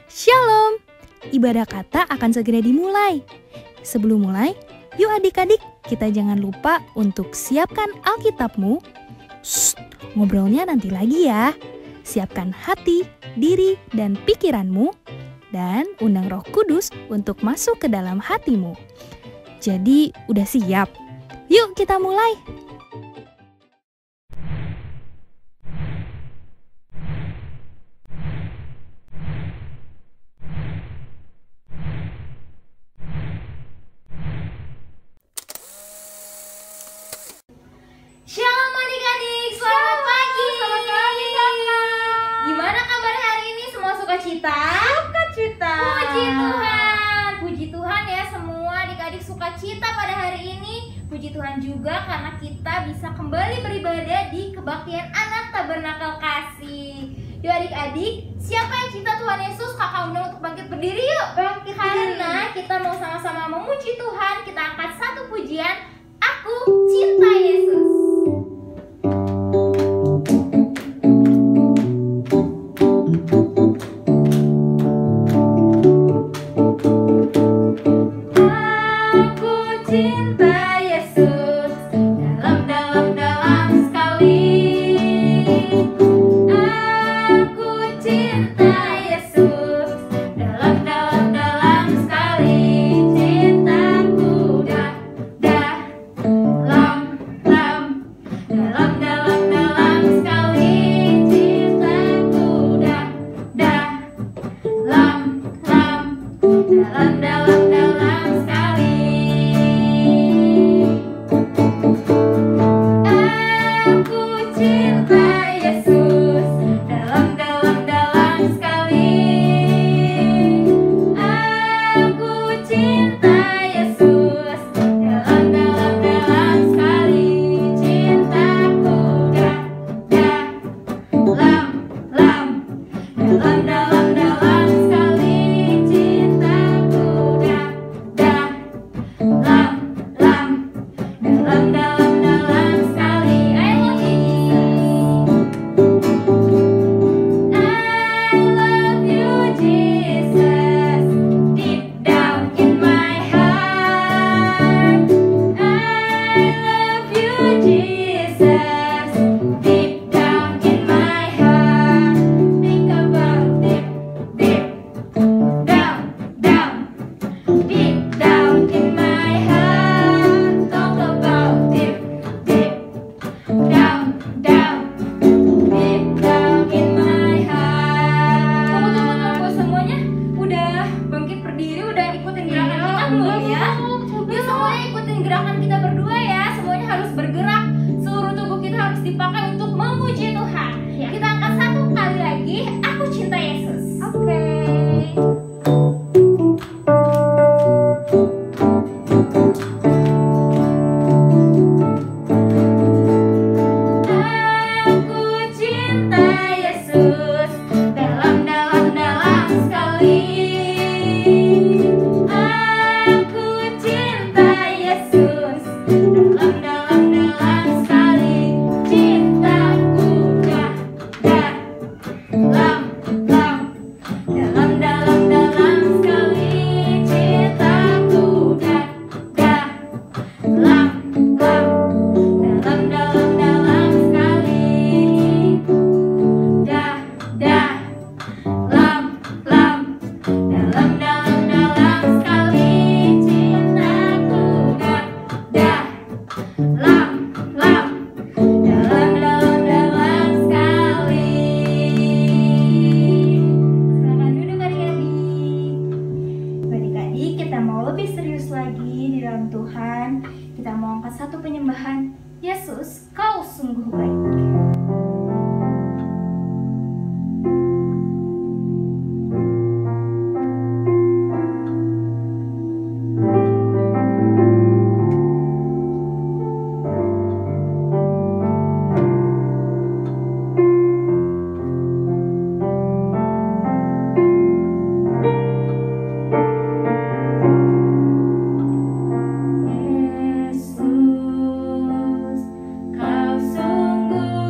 Shalom! Ibadah kata akan segera dimulai. Sebelum mulai, yuk adik-adik, kita jangan lupa untuk siapkan Alkitabmu. Ngobrolnya nanti lagi ya. Siapkan hati, diri, dan pikiranmu, dan undang Roh Kudus untuk masuk ke dalam hatimu. Jadi, udah siap? Yuk kita mulai! Shalom adik-adik, selamat pagi. Selamat pagi kakak. Gimana kabar hari ini? Semua sukacita? Sukacita. Puji Tuhan ya, semua adik-adik sukacita pada hari ini. Puji Tuhan juga karena kita bisa kembali beribadah di kebaktian anak Tabernakel Kasih. Yuk adik-adik, siapa yang cinta Tuhan Yesus? Kakak undang untuk bangkit berdiri yuk. Karena kita mau sama-sama memuji Tuhan. Kita angkat satu pujian, Aku Cinta Yesus. Yesus, kau sungguh baik. Yesus, kau sungguh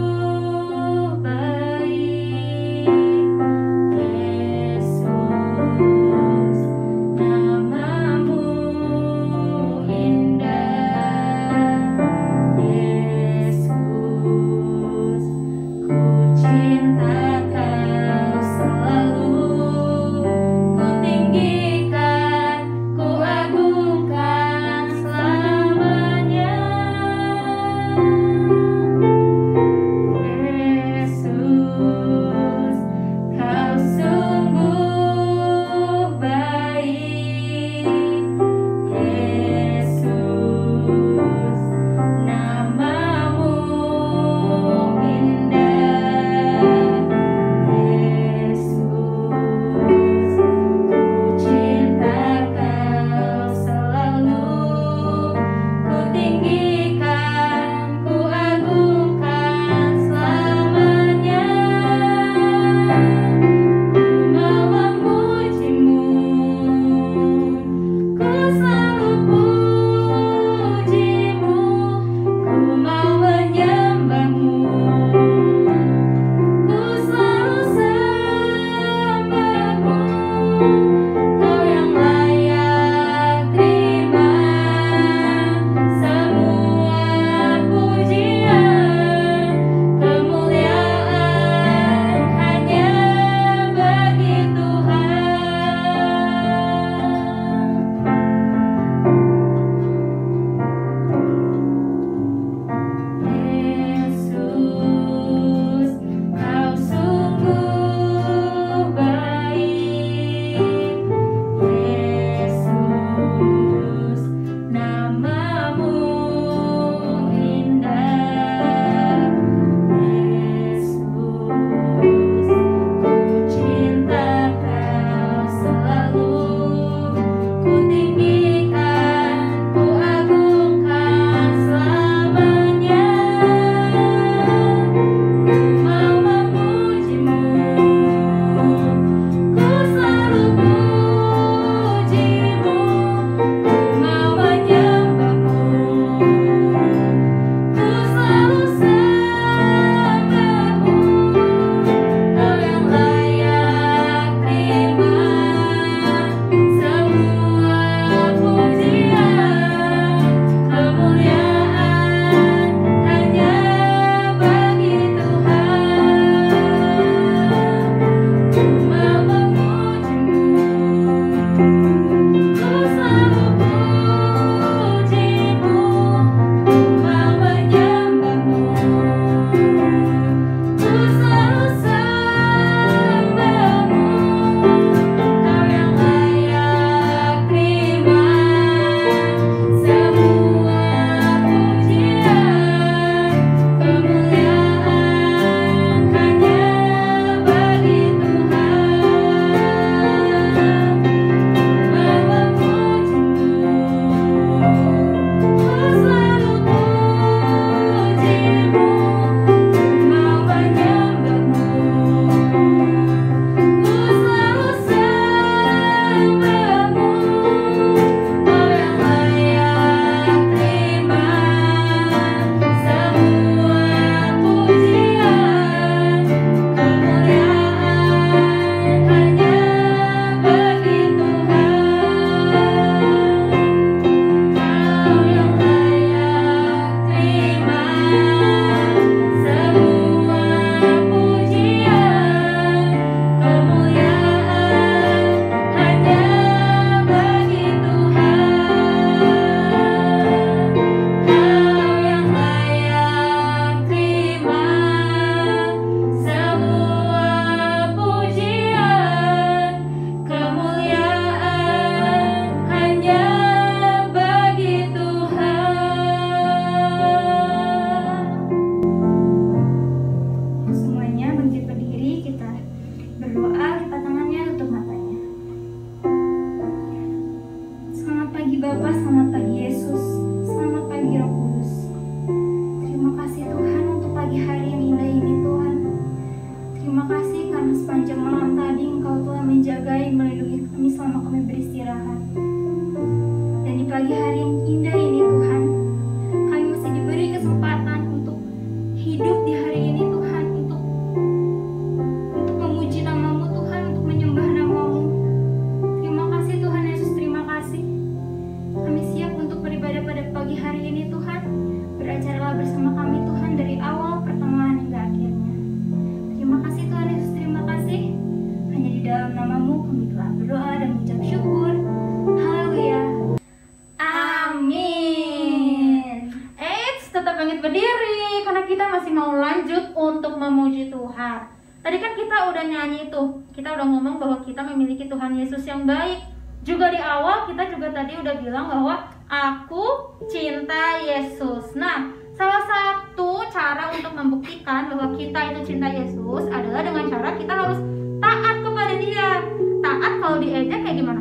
tetap bangkit berdiri karena kita masih mau lanjut untuk memuji Tuhan. Tadi kan kita udah nyanyi tuh, kita udah ngomong bahwa kita memiliki Tuhan Yesus yang baik. Juga di awal kita juga tadi udah bilang bahwa aku cinta Yesus. Nah, salah satu cara untuk membuktikan bahwa kita itu cinta Yesus adalah dengan cara kita harus taat kepada Dia. Taat kalau diejek kayak gimana?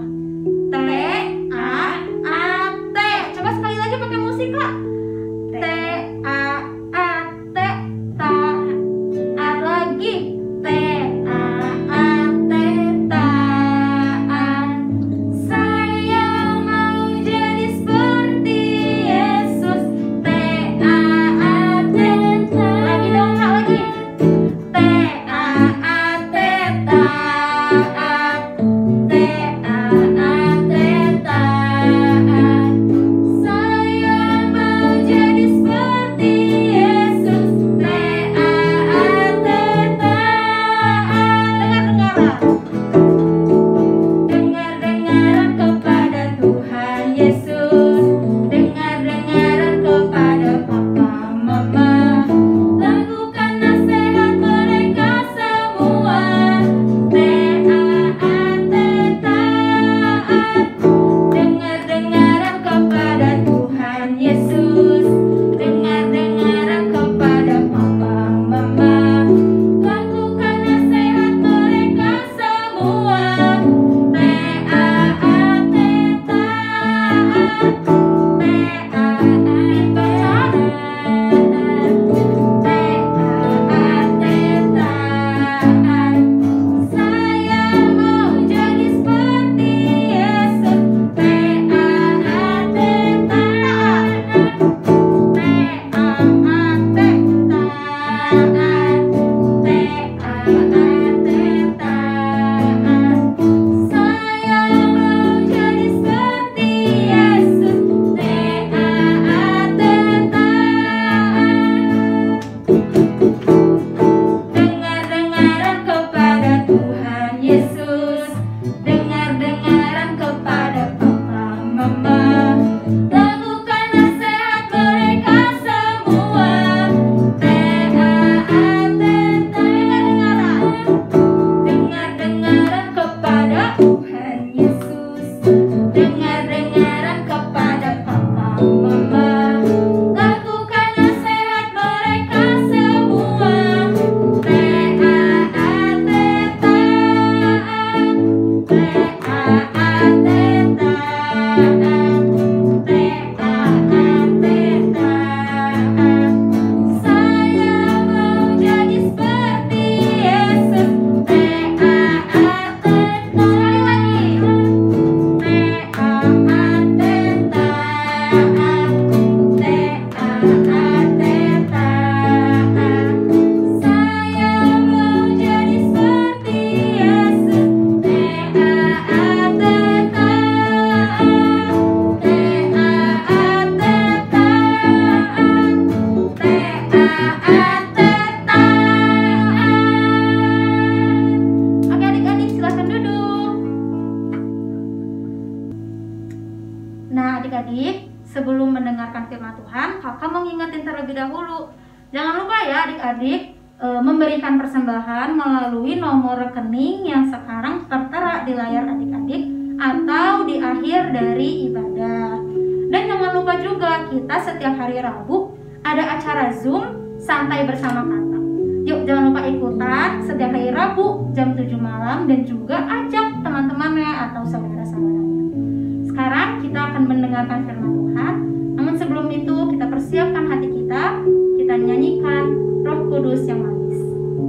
T-A-A-T. Coba sekali lagi pakai musik, Kak. T-A-A-T. Taat lagi. T-A-A-T. Taat. Saya mau jadi seperti Yesus. T-A-A-T. Lagi dong, Kak, lagi. T-A-A-T. Taat. T-A-A-T. Taat. Saya mau jadi seperti Yesus. T-A-A-T. Taat. Dengar-dengaran kepada Tuhan Yesus. Dengar-dengaran kepada Papa Mama. Lakukan nasihat mereka semua. T-A-A-T. Taat. Dengar-dengaran kepada Tuhan Yesus. Dengar-dengaran kepada Papa Mama. Lakukan nasihat mereka semua. T-A-A-T. Taat. Saya mau jadi seperti Yesus. T-A-A-T. Saya mau jadi seperti Yesus. T-A-A-T. Dengar-dengaran kepada Tuhan Yesus. Dengar-dengaran kepada Papa Mama. Lakukan nasihat mereka semua. T-A-A-T. Dengar-dengaran kepada Tuhan Yesus. Dengar-dengaran kepada Papa Mama. Lakukan nasihat mereka semua. T-A-A-T. Taat. T-A-A-T. Taat. T-A-A-T. Taat. Saya mau jadi seperti Yesus. T-A-A-T. Sekali lagi. T-A-A-T. Taat. T-A-A-T. Taat. Saya mau jadi seperti Yesus. T-A-A-T. Taat. T-A-A-T. Taat. T-A-A-T. Taat. Oke, adik-adik silakan duduk. Nah, adik-adik, sebelum mendengarkan firman Tuhan, kakak mau ngingetin terlebih dahulu. Jangan lupa ya adik-adik, memberikan persembahan melalui nomor rekening yang sekarang tertera di layar adik-adik atau di akhir dari ibadah. Dan jangan lupa juga kita setiap hari Rabu ada acara Zoom santai bersama kakak. Yuk, jangan lupa ikutan setiap hari Rabu jam 7 malam dan juga ajak teman-temannya atau saudara-saudaranya. Sekarang kita akan mendengarkan firman Tuhan. Namun sebelum itu kita persiapkan hati kita nyanyikan Roh Kudus yang manis.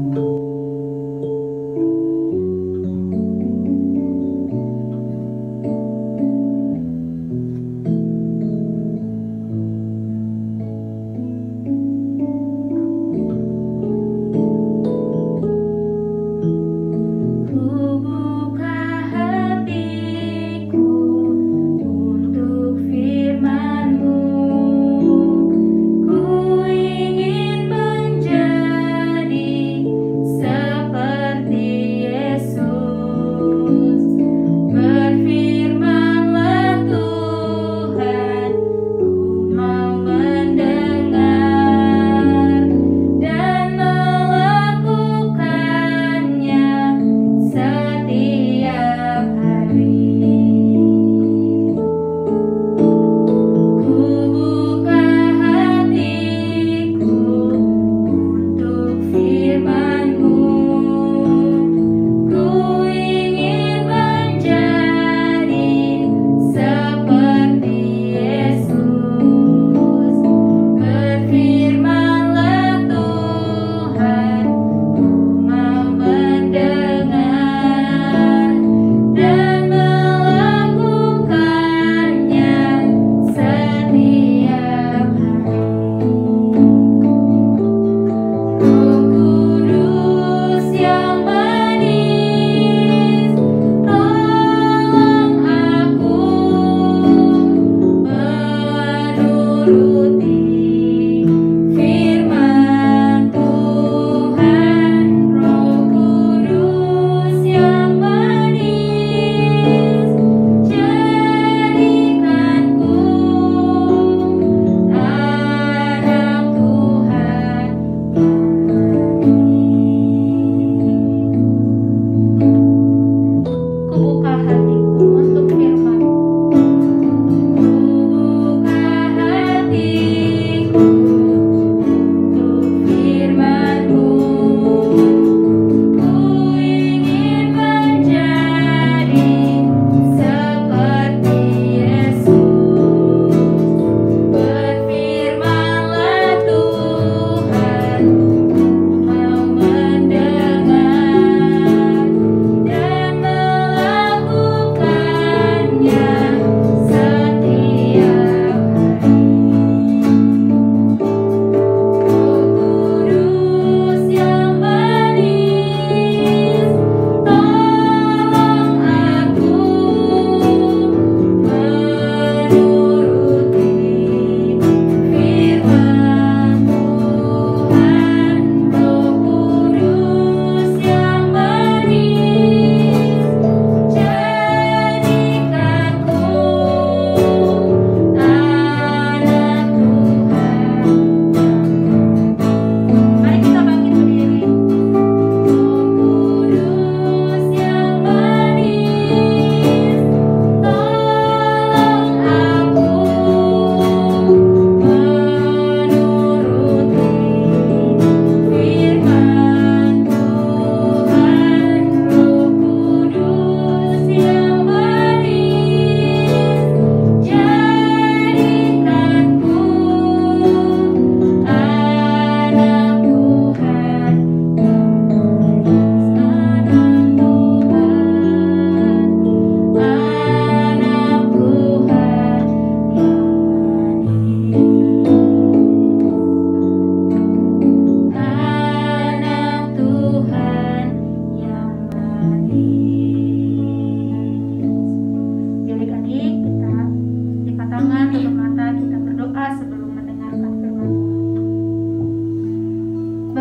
Ku buka hatiku untuk firman-Mu. Ku ingin menjadi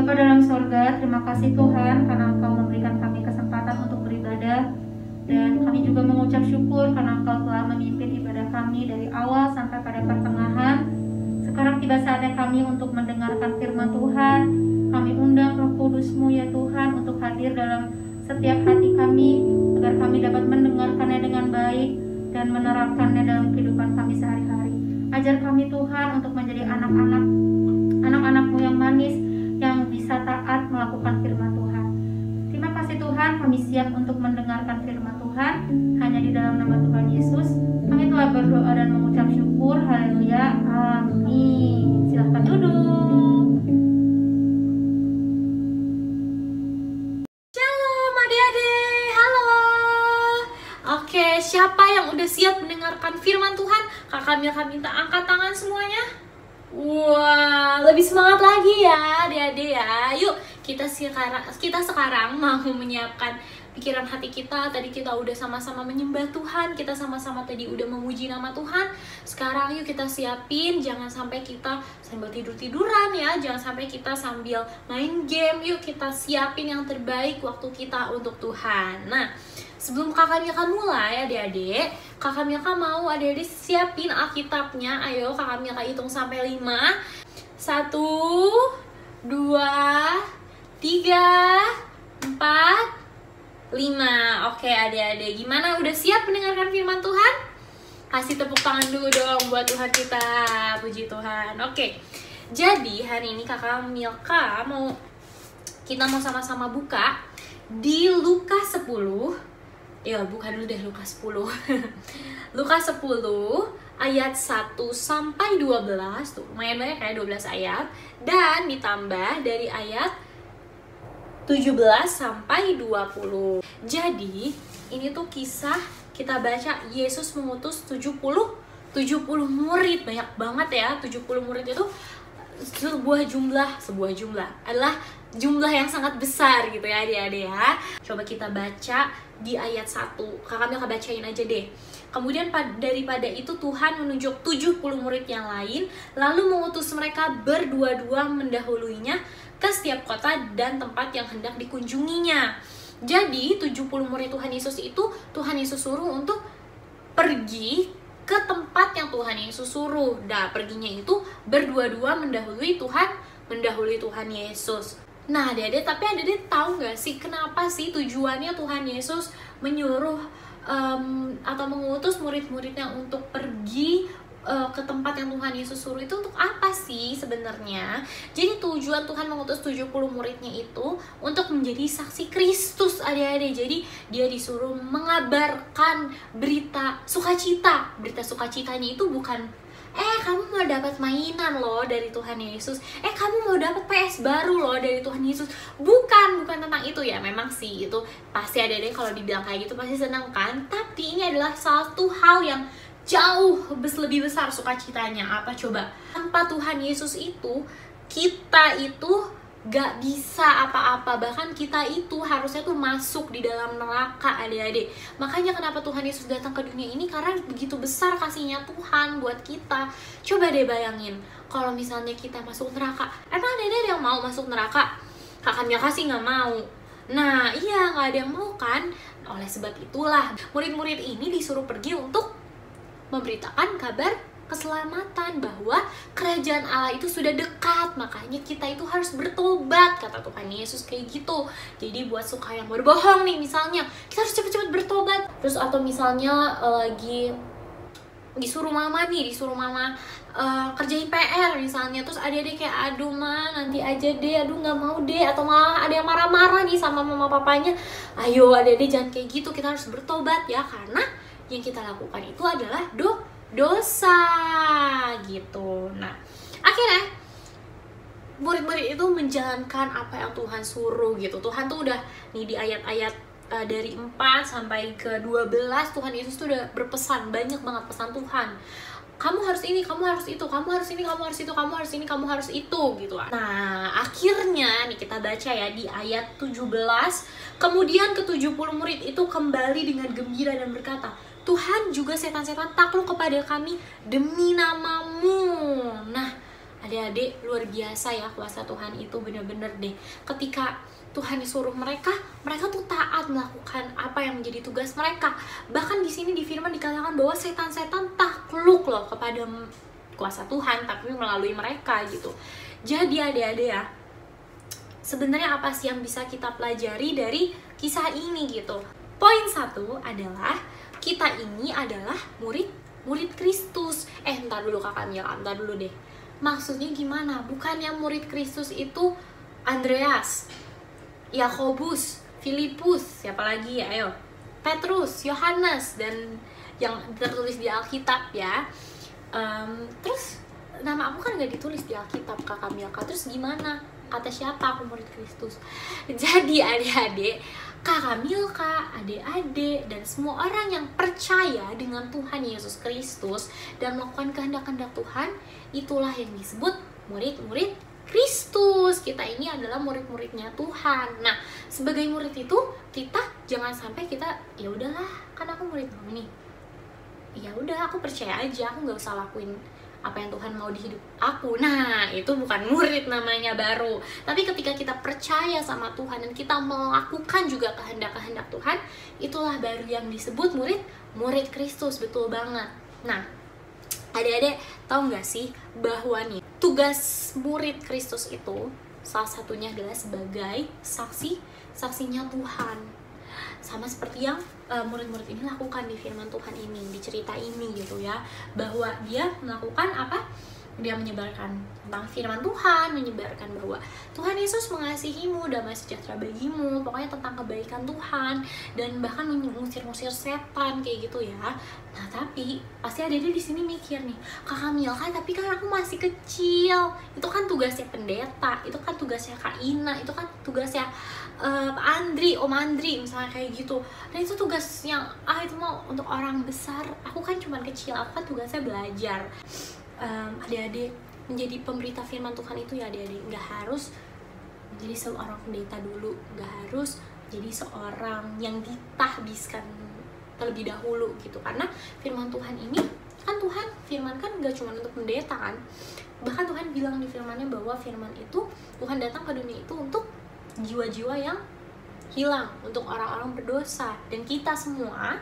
Bapa dalam sorga, terima kasih Tuhan karena Engkau memberikan kami kesempatan untuk beribadah. Dan kami juga mengucap syukur karena Engkau telah memimpin ibadah kami dari awal sampai pada pertengahan. Sekarang tiba saatnya kami untuk mendengarkan firman Tuhan. Kami undang Roh Kudus-Mu ya Tuhan untuk hadir dalam setiap hati kami, agar kami dapat mendengarkannya dengan baik dan menerapkannya dalam kehidupan kami sehari-hari. Ajar kami Tuhan untuk menjadi anak-anak-Mu yang manis, yang bisa taat melakukan firman Tuhan. Terima kasih Tuhan, kami siap untuk mendengarkan firman Tuhan. Hanya di dalam nama Tuhan Yesus kami telah berdoa dan mengucap syukur. Haleluya, amin. Silahkan duduk. Shalom adik-adik, halo. Oke, siapa yang udah siap mendengarkan firman Tuhan? Kakak Milka minta angkat tangan semuanya. Wah, lebih semangat lagi ya adik-adik ya. Yuk, kita sekarang mau menyiapkan pikiran hati kita. Tadi kita udah sama-sama menyembah Tuhan, kita sama-sama tadi udah memuji nama Tuhan. Sekarang yuk kita siapin, jangan sampai kita sambil tidur-tiduran ya, jangan sampai kita sambil main game. Yuk kita siapin yang terbaik waktu kita untuk Tuhan. Nah, sebelum Kakak Milka mulai adik-adik, Kakak Milka mau adik-adik siapin Alkitabnya. Ayo Kakak Milka hitung sampai 5. 1, 2, 3, 4, 5. Oke adik-adik, gimana? Udah siap mendengarkan firman Tuhan? Kasih tepuk tangan dulu dong buat Tuhan kita. Puji Tuhan. Oke, jadi hari ini Kakak Milka kita mau sama-sama buka di Lukas 10. Ya, buka dulu deh Lukas 10. Lukas 10 ayat 1 sampai 12. Tuh, lumayan banyak kayak 12 ayat. Dan ditambah dari ayat 17 sampai 20. Jadi, ini tuh kisah kita baca Yesus mengutus 70 murid. Banyak banget ya, 70 murid itu sebuah jumlah adalah jumlah yang sangat besar gitu ya adik-adik ya. Coba kita baca di ayat 1. Kakak Milka bacain aja deh. Kemudian daripada itu Tuhan menunjuk 70 murid yang lain, lalu mengutus mereka berdua-dua mendahuluinya ke setiap kota dan tempat yang hendak dikunjunginya. Jadi 70 murid Tuhan Yesus itu Tuhan Yesus suruh untuk pergi ke tempat yang Tuhan Yesus suruh. Nah, perginya itu berdua-dua mendahului Tuhan Yesus. Nah, adik-adik, tapi adik-adik tahu nggak sih kenapa sih tujuannya Tuhan Yesus menyuruh atau mengutus murid-muridnya untuk pergi ke tempat yang Tuhan Yesus suruh itu untuk apa sih sebenarnya? Jadi tujuan Tuhan mengutus 70 muridnya itu untuk menjadi saksi Kristus adik-adik. Jadi dia disuruh mengabarkan berita sukacita. Berita sukacitanya itu bukan kamu mau dapat mainan loh dari Tuhan Yesus. Kamu mau dapat PS baru loh dari Tuhan Yesus. Bukan tentang itu ya. Memang sih itu pasti adik-adik kalau dibilang kayak gitu pasti senang kan. Tapi ini adalah satu hal yang jauh lebih besar sukacitanya. Apa coba? Tanpa Tuhan Yesus itu, kita itu gak bisa apa-apa. Bahkan kita itu harusnya tuh masuk di dalam neraka adik-adik. Makanya kenapa Tuhan Yesus datang ke dunia ini, karena begitu besar kasihnya Tuhan buat kita. Coba deh bayangin, kalau misalnya kita masuk neraka. Emang ada yang mau masuk neraka? Kakak Milka sih gak mau. Nah iya, gak ada yang mau kan. Oleh sebab itulah murid-murid ini disuruh pergi untuk memberitakan kabar keselamatan, bahwa kerajaan Allah itu sudah dekat. Makanya kita itu harus bertobat, kata Tuhan Yesus kayak gitu. Jadi buat suka yang berbohong nih, misalnya kita harus cepet-cepet bertobat. Terus atau misalnya lagi disuruh mama kerjain PR misalnya, terus adik-adik kayak aduh ma nanti aja deh, aduh nggak mau deh, atau malah ada yang marah-marah nih sama mama papanya. Ayo adik-adik jangan kayak gitu, kita harus bertobat ya, karena yang kita lakukan itu adalah dosa gitu. Nah, akhirnya murid-murid itu menjalankan apa yang Tuhan suruh gitu. Tuhan tuh udah nih di ayat-ayat dari 4 sampai ke 12 Tuhan Yesus tuh udah berpesan, banyak banget pesan Tuhan. Kamu harus ini, kamu harus itu, kamu harus ini, kamu harus itu, kamu harus ini, kamu harus itu gitu. Nah, akhirnya nih kita baca ya di ayat 17. Kemudian ke-70 murid itu kembali dengan gembira dan berkata, Tuhan juga setan-setan takluk kepada kami demi namamu. Nah, Adik-adik, luar biasa ya kuasa Tuhan itu, bener-bener deh. Ketika Tuhan disuruh mereka tuh taat melakukan apa yang menjadi tugas mereka. Bahkan di sini di firman dikatakan bahwa setan-setan takluk loh kepada kuasa Tuhan, tapi melalui mereka gitu. Jadi adik-adik ya, sebenarnya apa sih yang bisa kita pelajari dari kisah ini gitu? Poin 1 adalah kita ini adalah murid Kristus. Entar dulu Kakak Mia, entar dulu deh. Maksudnya gimana? Bukannya murid Kristus itu Andreas, Yakobus, Filipus, siapa lagi ya? Ayo, Petrus, Yohanes, dan yang tertulis di Alkitab ya. Terus nama aku kan nggak ditulis di Alkitab, Kakak Milka. Terus gimana? Kata siapa aku murid Kristus? Jadi adik-adik, Kakak Milka, adik-adik, dan semua orang yang percaya dengan Tuhan Yesus Kristus dan melakukan kehendak-kehendak Tuhan, itulah yang disebut murid-murid Kristus. Kita ini adalah murid-muridnya Tuhan. Nah, sebagai murid itu kita jangan sampai kita ya udahlah, kan aku murid kamu nih. Ya udah, aku percaya aja, aku nggak usah lakuin apa yang Tuhan mau di hidup aku. Nah, itu bukan murid namanya baru. Tapi ketika kita percaya sama Tuhan dan kita melakukan juga kehendak-kehendak Tuhan, itulah baru yang disebut murid Kristus. Betul banget. Nah, adik-adik tahu nggak sih bahwa nih tugas murid Kristus itu salah satunya adalah sebagai saksinya Tuhan, sama seperti yang murid-murid ini lakukan di firman Tuhan ini, di cerita ini gitu ya, bahwa dia melakukan apa? Dia menyebarkan tentang firman Tuhan, menyebarkan bahwa Tuhan Yesus mengasihimu, damai sejahtera bagimu, pokoknya tentang kebaikan Tuhan, dan bahkan mengusir-usir setan kayak gitu ya. Nah, tapi pasti ada-ada di sini mikir nih, Kakak Milka, tapi kan aku masih kecil. Itu kan tugasnya pendeta, itu kan tugasnya Kak Ina, itu kan tugasnya Andri, Om Andri misalnya kayak gitu. Dan itu tugasnya itu mau untuk orang besar. Aku kan cuma kecil, aku kan tugasnya belajar. Adik-adik, menjadi pemberita firman Tuhan itu ya adik-adik, nggak harus menjadi seorang pendeta dulu, nggak harus jadi seorang yang ditahbiskan terlebih dahulu gitu. Karena firman Tuhan ini kan Tuhan firmankan nggak cuma untuk pendeta kan, bahkan Tuhan bilang di firmannya bahwa firman itu Tuhan datang ke dunia itu untuk jiwa-jiwa yang hilang, untuk orang-orang berdosa. Dan kita semua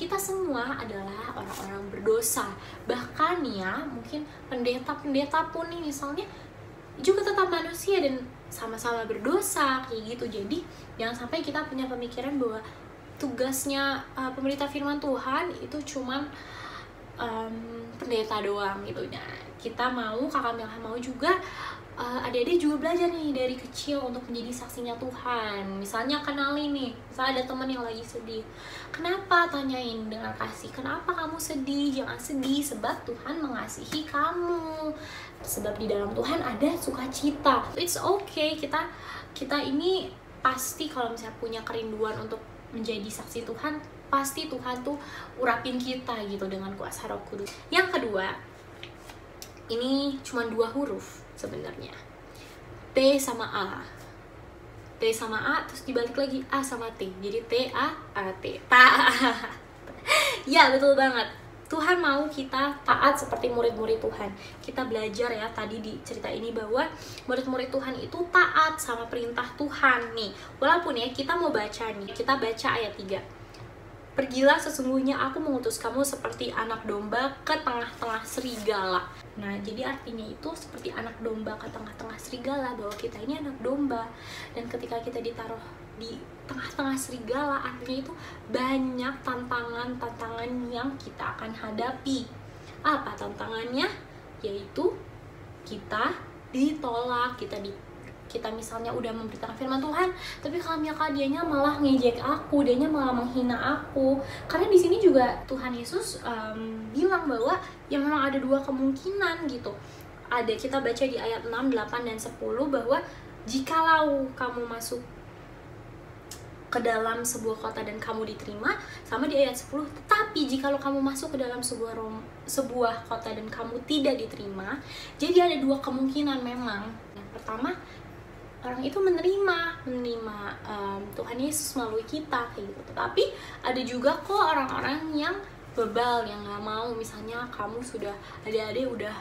adalah orang-orang berdosa. Bahkan ya, mungkin pendeta-pendeta pun nih misalnya juga tetap manusia dan sama-sama berdosa kayak gitu. Jadi jangan sampai kita punya pemikiran bahwa tugasnya pemberita firman Tuhan itu cuman pendeta doang gitu. Nah, kita mau, Kakak Milka mau juga adik-adik juga belajar nih dari kecil untuk menjadi saksinya Tuhan. Misalnya kenalin nih, misalnya ada teman yang lagi sedih, kenapa? Tanyain dengan kasih, kenapa kamu sedih? Jangan sedih, sebab Tuhan mengasihi kamu, sebab di dalam Tuhan ada sukacita. It's okay, kita ini pasti kalau misalnya punya kerinduan untuk menjadi saksi Tuhan, pasti Tuhan tuh urapin kita gitu dengan kuasa Roh Kudus. Yang kedua, ini cuma 2 huruf sebenarnya, T sama A, T sama A, terus dibalik lagi A sama T, jadi T-A-A-T, ya betul banget. Tuhan mau kita taat seperti murid-murid Tuhan. Kita belajar ya tadi di cerita ini bahwa murid-murid Tuhan itu taat sama perintah Tuhan nih. Walaupun ya kita mau baca nih, kita baca ayat 3. Pergilah, sesungguhnya aku mengutus kamu seperti anak domba ke tengah-tengah serigala. Nah, jadi artinya itu seperti anak domba ke tengah-tengah serigala, bahwa kita ini anak domba. Dan ketika kita ditaruh di tengah-tengah serigala, artinya itu banyak tantangan-tantangan yang kita akan hadapi. Apa tantangannya? Yaitu kita ditolak, kita misalnya udah memberitakan firman Tuhan, tapi kalau Milka dianya malah ngejek aku, dianya malah menghina aku. Karena di sini juga Tuhan Yesus bilang bahwa ya memang ada 2 kemungkinan gitu. Ada, kita baca di ayat 6, 8, dan 10 bahwa jikalau kamu masuk ke dalam sebuah kota dan kamu diterima, sama di ayat 10, tetapi jikalau kamu masuk ke dalam sebuah kota dan kamu tidak diterima. Jadi ada 2 kemungkinan memang. Yang pertama, orang itu menerima Tuhan Yesus melalui kita kayak gitu. Tapi ada juga kok orang-orang yang bebal, yang nggak mau. Misalnya kamu sudah, adik-adik udah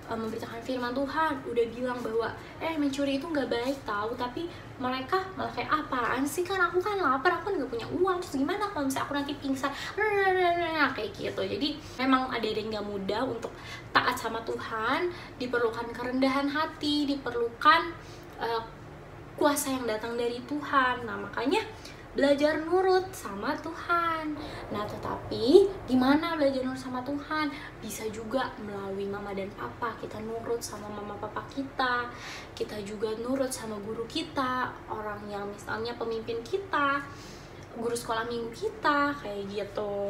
memberitakan firman Tuhan, udah bilang bahwa mencuri itu nggak baik tahu, tapi mereka malah kayak, apaan sih, kan aku kan lapar, aku nggak punya uang, terus gimana kalau misalnya aku nanti pingsan, kayak gitu. Jadi memang ada yang nggak mudah untuk taat sama Tuhan, diperlukan kerendahan hati, diperlukan kuasa yang datang dari Tuhan. Nah makanya belajar nurut sama Tuhan. Nah tetapi gimana belajar nurut sama Tuhan? Bisa juga melalui mama dan papa. Kita nurut sama mama papa kita. Kita juga nurut sama guru kita, orang yang misalnya pemimpin kita, guru sekolah minggu kita, kayak gitu.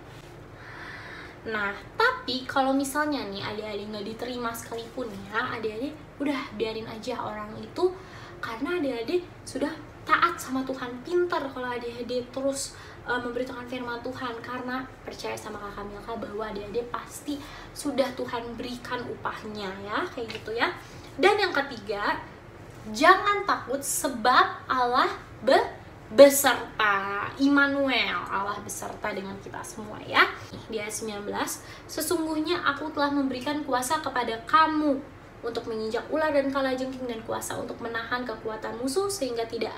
Nah tapi kalau misalnya nih adik-adik nggak diterima sekalipun ya, adik-adik udah biarin aja orang itu, karena adik-adik sudah taat sama Tuhan. Pintar kalau adik-adik terus memberitakan firman Tuhan, karena percaya sama kakak Milka bahwa adik-adik pasti sudah Tuhan berikan upahnya ya, kayak gitu ya. Dan yang ketiga, jangan takut sebab Allah beserta. Immanuel, Allah beserta dengan kita semua ya. Di ayat 19, sesungguhnya aku telah memberikan kuasa kepada kamu untuk menginjak ular dan kalajengking, dan kuasa untuk menahan kekuatan musuh, sehingga tidak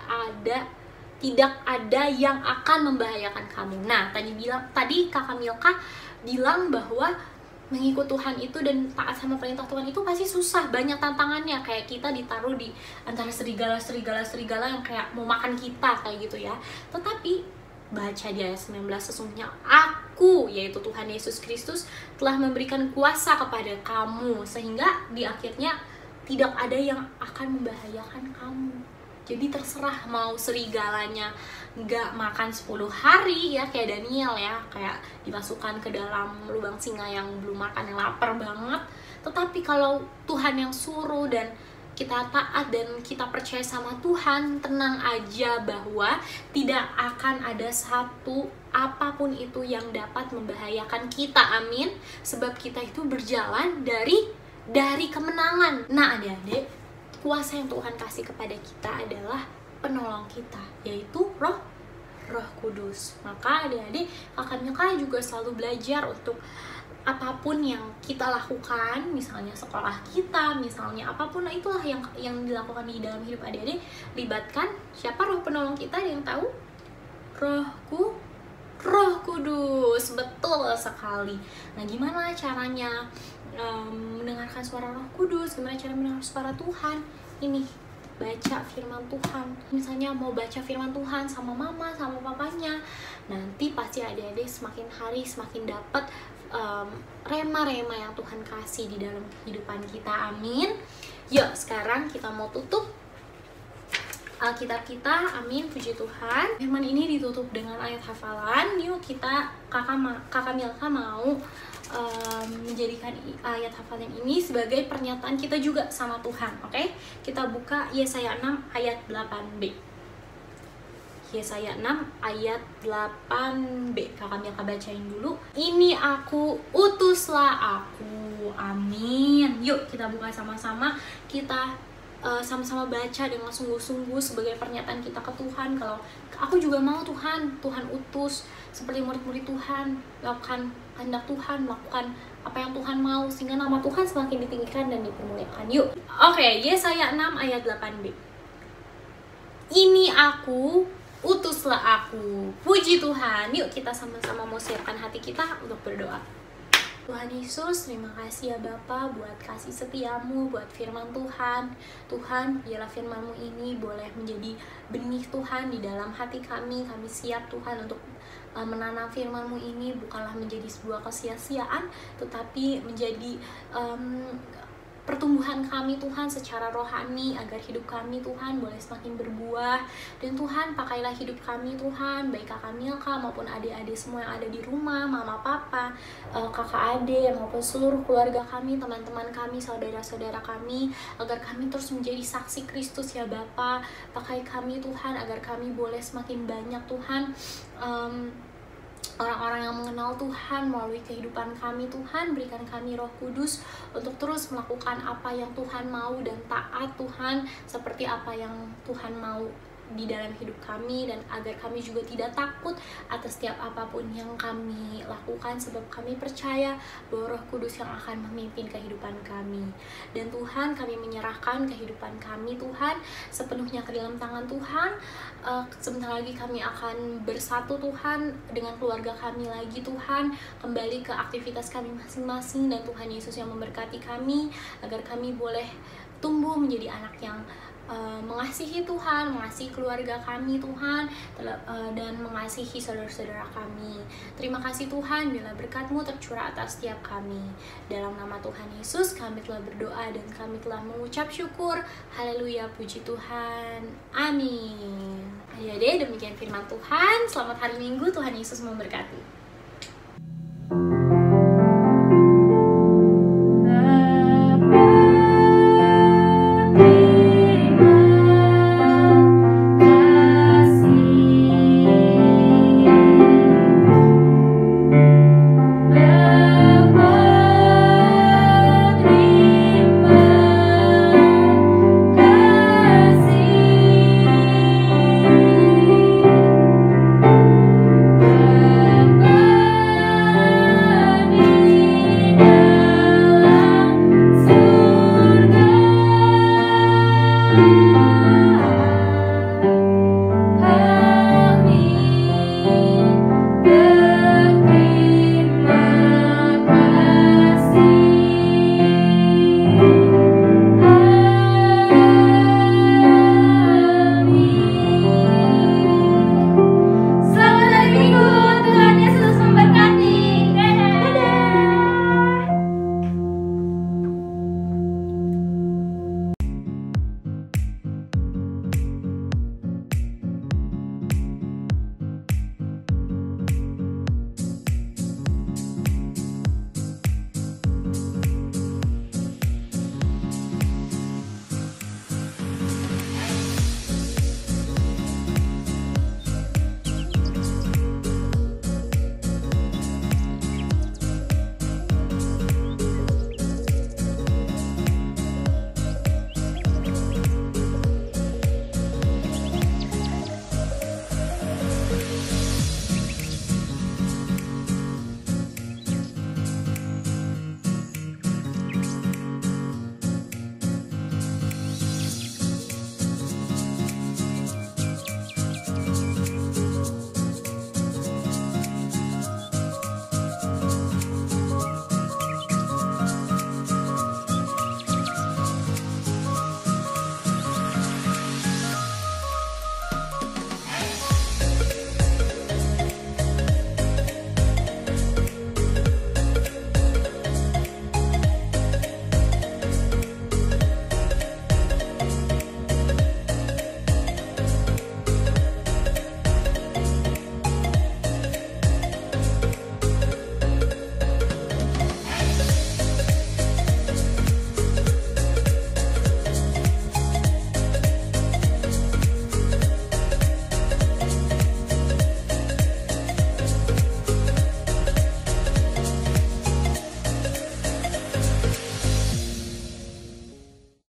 ada yang akan membahayakan kamu. Nah, tadi kakak Milka bilang bahwa mengikut Tuhan itu dan taat sama perintah Tuhan itu pasti susah, banyak tantangannya, kayak kita ditaruh di antara serigala yang kayak mau makan kita, kayak gitu ya. Tetapi baca di ayat 19, sesungguhnya aku, yaitu Tuhan Yesus Kristus, telah memberikan kuasa kepada kamu, sehingga di akhirnya tidak ada yang akan membahayakan kamu. Jadi terserah mau serigalanya nggak makan 10 hari ya, kayak Daniel ya, kayak dimasukkan ke dalam lubang singa yang belum makan, yang lapar banget. Tetapi kalau Tuhan yang suruh dan kita taat dan kita percaya sama Tuhan, tenang aja bahwa tidak akan ada satu apapun itu yang dapat membahayakan kita. Amin. Sebab kita itu berjalan dari kemenangan. Nah adik-adik, kuasa yang Tuhan kasih kepada kita adalah penolong kita, yaitu Roh Kudus. Maka adik-adik, kakak Milka juga selalu belajar untuk apapun yang kita lakukan, misalnya sekolah kita, misalnya apapun itulah yang dilakukan di dalam hidup adik-adik, libatkan siapa roh penolong kita, yang tahu? Roh Kudus. Betul sekali. Nah gimana caranya mendengarkan suara Roh Kudus? Gimana cara mendengar suara Tuhan? Ini baca firman Tuhan. Misalnya mau baca firman Tuhan sama mama, sama papanya, nanti pasti adik-adik semakin hari semakin dapat rema-rema yang Tuhan kasih di dalam kehidupan kita. Amin. Yuk sekarang kita mau tutup Alkitab kita. Amin, puji Tuhan. Firman ini ditutup dengan ayat hafalan. Yuk kita, kakak Milka mau menjadikan ayat hafalan ini sebagai pernyataan kita juga sama Tuhan. Oke? Kita buka Yesaya 6 ayat 8b. Yesaya 6 ayat 8b. Kakak Milka bacain dulu. Ini aku, utuslah aku. Amin. Yuk kita buka sama-sama. Kita sama-sama baca dengan sungguh-sungguh sebagai pernyataan kita ke Tuhan. Kalau aku juga mau Tuhan utus seperti murid-murid Tuhan, lakukan kehendak Tuhan, melakukan apa yang Tuhan mau, sehingga nama Tuhan semakin ditinggikan dan dipermuliakan. Yuk. Oke, Yesaya 6 ayat 8b. Ini aku, utuslah aku. Puji Tuhan. Yuk kita sama-sama mau siapkan hati kita untuk berdoa. Tuhan Yesus, terima kasih ya Bapa buat kasih setiamu, buat firman Tuhan. Tuhan, biarlah firman-Mu ini boleh menjadi benih Tuhan di dalam hati kami. Kami siap Tuhan untuk menanam firman-Mu ini, bukanlah menjadi sebuah kesia-siaan, tetapi menjadi pertumbuhan kami Tuhan secara rohani, agar hidup kami Tuhan boleh semakin berbuah. Dan Tuhan, pakailah hidup kami Tuhan, baik kakak Milka maupun adik-adik semua yang ada di rumah, mama papa, kakak adik maupun seluruh keluarga kami, teman-teman kami, saudara-saudara kami, agar kami terus menjadi saksi Kristus ya Bapa. Pakai kami Tuhan agar kami boleh semakin banyak Tuhan orang-orang yang mengenal Tuhan melalui kehidupan kami. Tuhan, berikan kami Roh Kudus untuk terus melakukan apa yang Tuhan mau dan taat Tuhan seperti apa yang Tuhan mau di dalam hidup kami, dan agar kami juga tidak takut atas setiap apapun yang kami lakukan, sebab kami percaya bahwa Roh Kudus yang akan memimpin kehidupan kami. Dan Tuhan, kami menyerahkan kehidupan kami Tuhan sepenuhnya ke dalam tangan Tuhan. Sebentar lagi kami akan bersatu Tuhan dengan keluarga kami lagi Tuhan, kembali ke aktivitas kami masing-masing, dan Tuhan Yesus yang memberkati kami agar kami boleh tumbuh menjadi anak yang mengasihi Tuhan, mengasihi keluarga kami Tuhan, dan mengasihi saudara-saudara kami. Terima kasih Tuhan, bila berkat-Mu tercurah atas setiap kami. Dalam nama Tuhan Yesus kami telah berdoa dan kami telah mengucap syukur. Haleluya, puji Tuhan. Amin. Ya deh, demikian firman Tuhan. Selamat hari Minggu, Tuhan Yesus memberkati. Surga